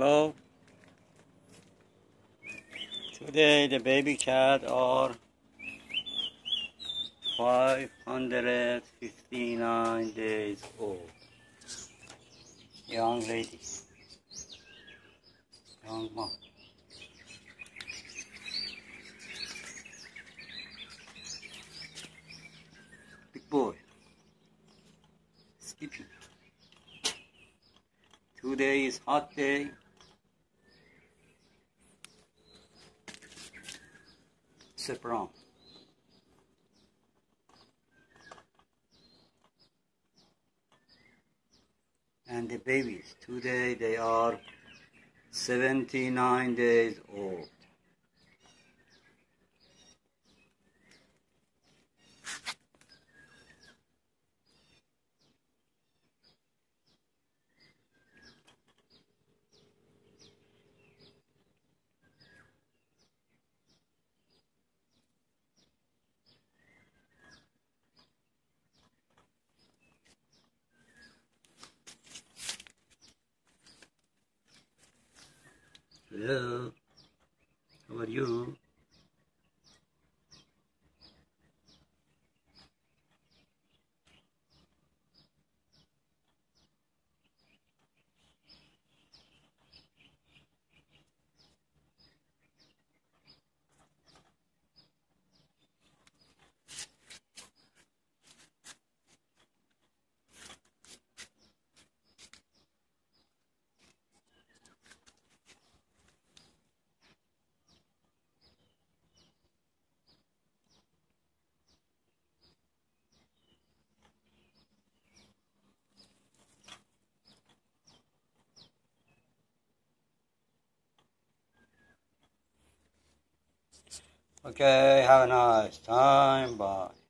Hello. Today the baby cat are 559 days old. Young lady. Young mom. Big boy. Skipping. Today is hot day. Sit around. And the babies, today they are 79 days old. Hello, how are you? Okay, have a nice time. Bye.